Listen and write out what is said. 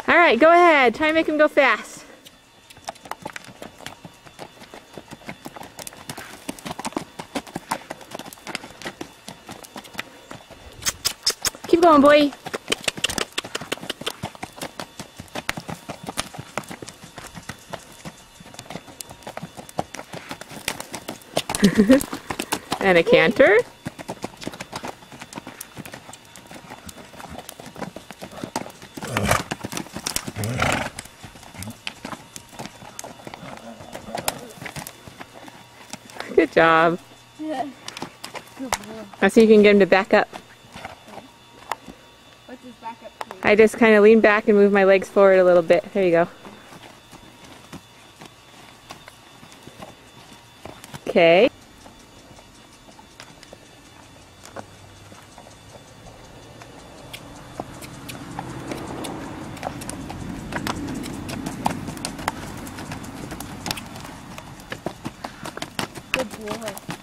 All right, go ahead. Try and make him go fast. Keep going, boy. And a canter. Good job. Now see if you can get him to back up. What's his back up to? I just kind of lean back and move my legs forward a little bit. There you go. Okay. Good boy.